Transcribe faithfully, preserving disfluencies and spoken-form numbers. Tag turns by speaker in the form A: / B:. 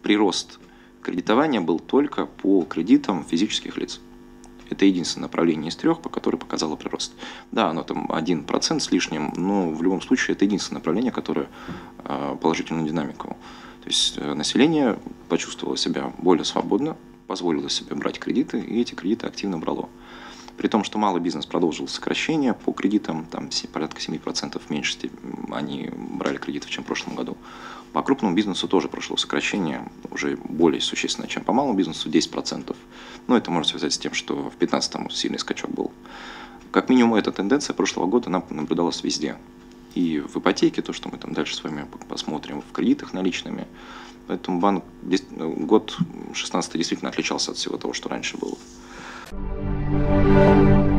A: прирост кредитования был только по кредитам физических лиц. Это единственное направление из трех, по которой показало прирост. Да, оно там один процент с лишним, но в любом случае это единственное направление, которое положительную динамику. То есть население почувствовало себя более свободно, позволило себе брать кредиты, и эти кредиты активно брало. При том, что малый бизнес продолжил сокращение по кредитам, там порядка семь процентов меньше они брали кредитов, чем в прошлом году. По крупному бизнесу тоже прошло сокращение, уже более существенное, чем по малому бизнесу, десять процентов. Но это можно связать с тем, что в две тысячи пятнадцатом сильный скачок был. Как минимум, эта тенденция прошлого года она наблюдалась везде. И в ипотеке, то, что мы там дальше с вами посмотрим, в кредитах наличными. Поэтому банк, год шестнадцатый действительно отличался от всего того, что раньше было.